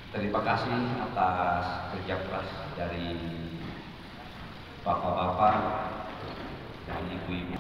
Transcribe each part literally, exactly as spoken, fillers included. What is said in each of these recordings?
Terima kasih atas kerja keras dari bapak-bapak dan ibu-ibu.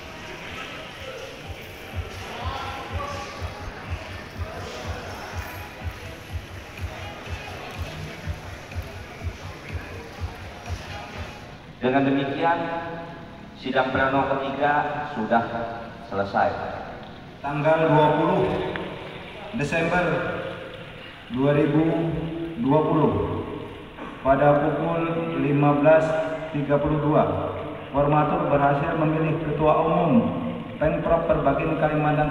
Dengan demikian, sidang pleno ketiga sudah selesai. Tanggal dua puluh Desember dua ribu dua puluh pada pukul lima belas tiga puluh dua, Formatur berhasil memilih Ketua Umum Pemprov Perbakin Kalimantan.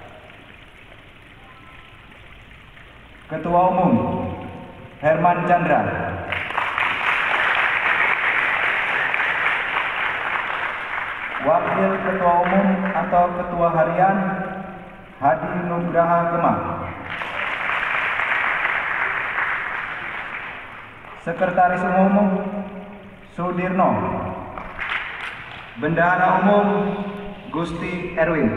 Ketua Umum Herman Chandra. Wakil Ketua Umum atau Ketua Harian Hadi Nugraha Gemah. Sekretaris Umum Sudirno. Bendahara Umum Gusti Erwin.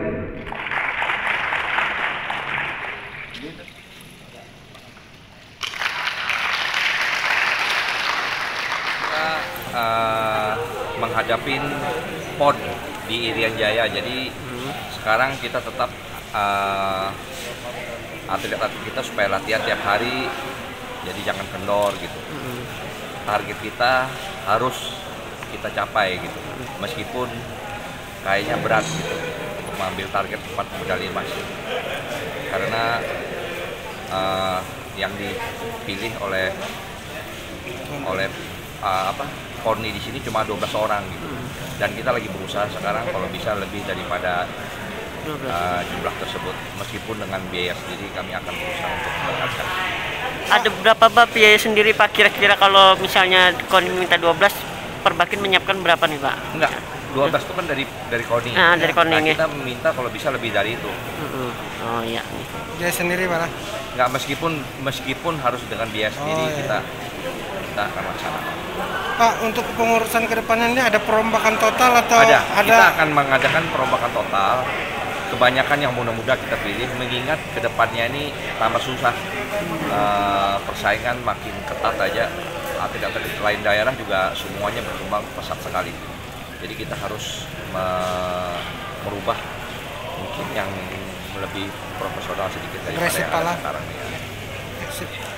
Kita uh, menghadapi P O N di Irian Jaya, jadi hmm. sekarang kita tetap uh, atlet-atlet kita supaya latihan tiap hari, jadi jangan kendor gitu. Hmm. Target kita harus kita capai gitu, meskipun kayaknya berat gitu untuk mengambil target empat medali emas, karena uh, yang dipilih oleh oleh uh, apa P O N I di sini cuma dua belas orang gitu. Dan kita lagi berusaha sekarang kalau bisa lebih daripada uh, jumlah tersebut, meskipun dengan biaya sendiri kami akan berusaha untuk mendapatkan. Ada berapa Pak biaya sendiri Pak, kira-kira kalau misalnya K O N I minta dua belas, Perbakin menyiapkan berapa nih Pak? Enggak, dua belas itu kan dari dari K O N I. Nah, dari K O N I. Nah, kita meminta kalau bisa lebih dari itu. Uh-uh. Oh iya. Biaya sendiri Pak? Enggak, meskipun meskipun harus dengan biaya sendiri, oh, iya. kita kita akan laksanakan. Pak, untuk pengurusan kedepannya ini ada perombakan total atau ada? ada? Kita akan mengadakan perombakan total. Kebanyakan yang muda-muda kita pilih, mengingat kedepannya ini tambah susah, uh, persaingan makin ketat aja. Atlet-atlet lain daerah juga semuanya berkembang pesat sekali. Jadi kita harus me- merubah mungkin yang lebih profesional sedikit daripada yang ada sekarang ini.